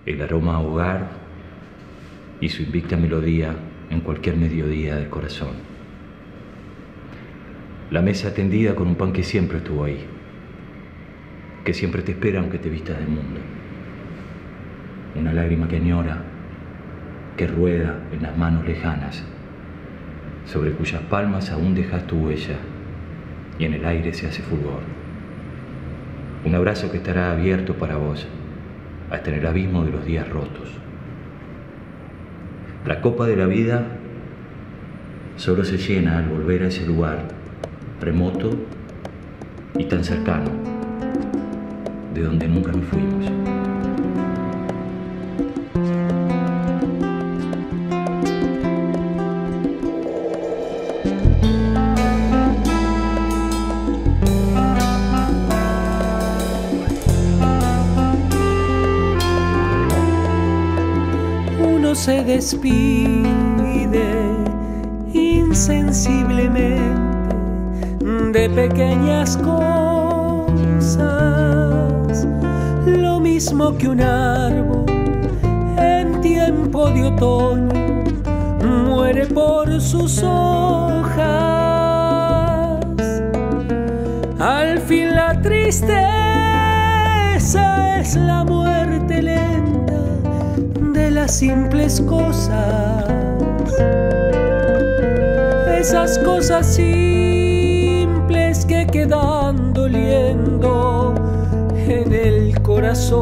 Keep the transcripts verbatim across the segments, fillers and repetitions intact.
el aroma a hogar y su invicta melodía en cualquier mediodía del corazón. La mesa tendida con un pan que siempre estuvo ahí, que siempre te espera aunque te vistas del mundo. Una lágrima que añora, que rueda en las manos lejanas, sobre cuyas palmas aún dejas tu huella y en el aire se hace fulgor. Un abrazo que estará abierto para vos hasta en el abismo de los días rotos. La copa de la vida solo se llena al volver a ese lugar remoto y tan cercano, de donde nunca nos fuimos. Uno se despide insensiblemente de pequeñas cosas, lo mismo que un árbol en tiempo de otoño muere por sus hojas. Al fin la tristeza es la muerte lenta de las simples cosas, esas cosas simples que quedan doliendo en el corazón.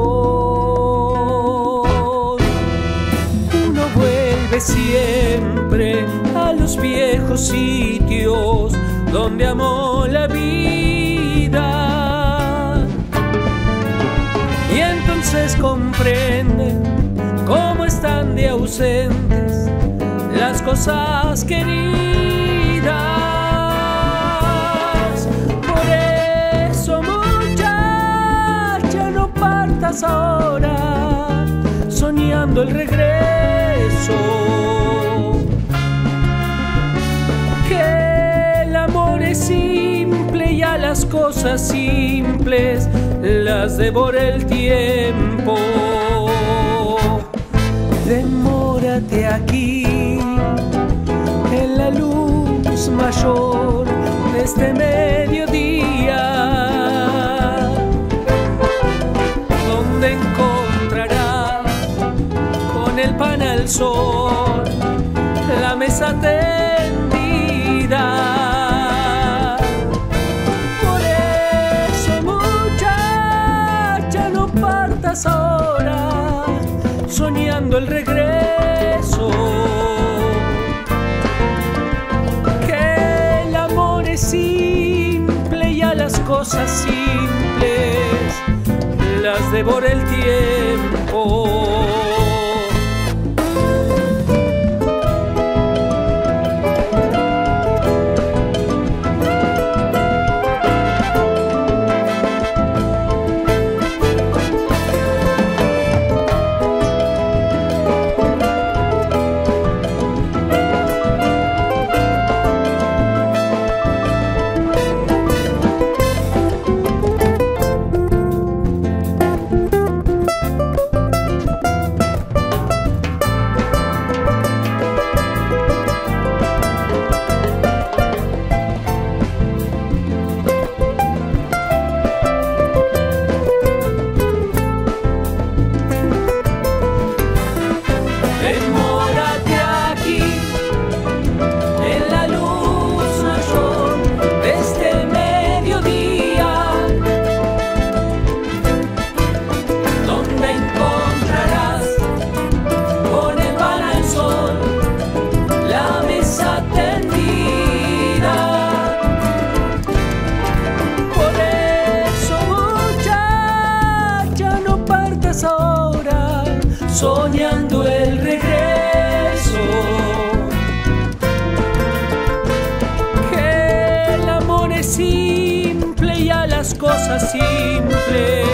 Uno vuelve siempre a los viejos sitios donde amó la vida, y entonces comprende cómo están de ausentes las cosas queridas. Por eso, muchacha, no partas ahora soñando el regreso, que el amor es simple y a las cosas simples las devora el tiempo. Demórate aquí en la luz mayor de este mediodía, donde encontrarás con el pan al sol la mesa tendida. Por eso, muchacha, no partas ahora soñando el regreso, que el amor es simple y a las cosas simples las devora el tiempo. Ahora soñando el regreso, que el amor es simple y a las cosas simples